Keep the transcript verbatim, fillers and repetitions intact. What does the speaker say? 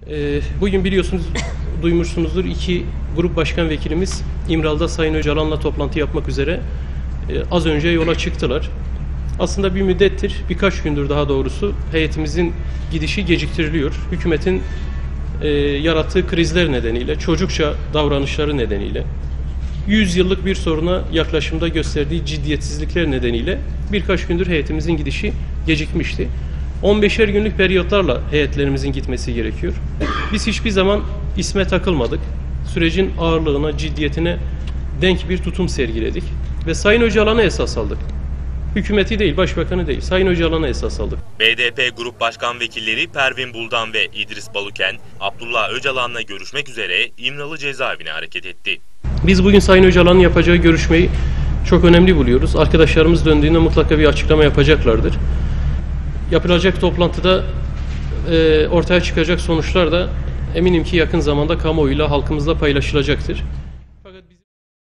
Ee, Bugün biliyorsunuz, duymuşsunuzdur, iki grup başkan vekilimiz İmralı'da Sayın Öcalan'la toplantı yapmak üzere e, az önce yola çıktılar. Aslında bir müddettir, birkaç gündür daha doğrusu heyetimizin gidişi geciktiriliyor. Hükümetin e, yarattığı krizler nedeniyle, çocukça davranışları nedeniyle, yüz yıllık bir soruna yaklaşımda gösterdiği ciddiyetsizlikler nedeniyle birkaç gündür heyetimizin gidişi gecikmişti. on beşer günlük periyotlarla heyetlerimizin gitmesi gerekiyor. Biz hiçbir zaman isme takılmadık. Sürecin ağırlığına, ciddiyetine denk bir tutum sergiledik. Ve Sayın Öcalan'a esas aldık. Hükümeti değil, başbakanı değil, Sayın Öcalan'a esas aldık. B D P Grup Başkan Vekilleri Pervin Buldan ve İdris Baluken, Abdullah Öcalan'la görüşmek üzere İmralı cezaevine hareket etti. Biz bugün Sayın Öcalan'ın yapacağı görüşmeyi çok önemli buluyoruz. Arkadaşlarımız döndüğünde mutlaka bir açıklama yapacaklardır. Yapılacak toplantıda e, ortaya çıkacak sonuçlar da eminim ki yakın zamanda kamuoyuyla, halkımızla paylaşılacaktır.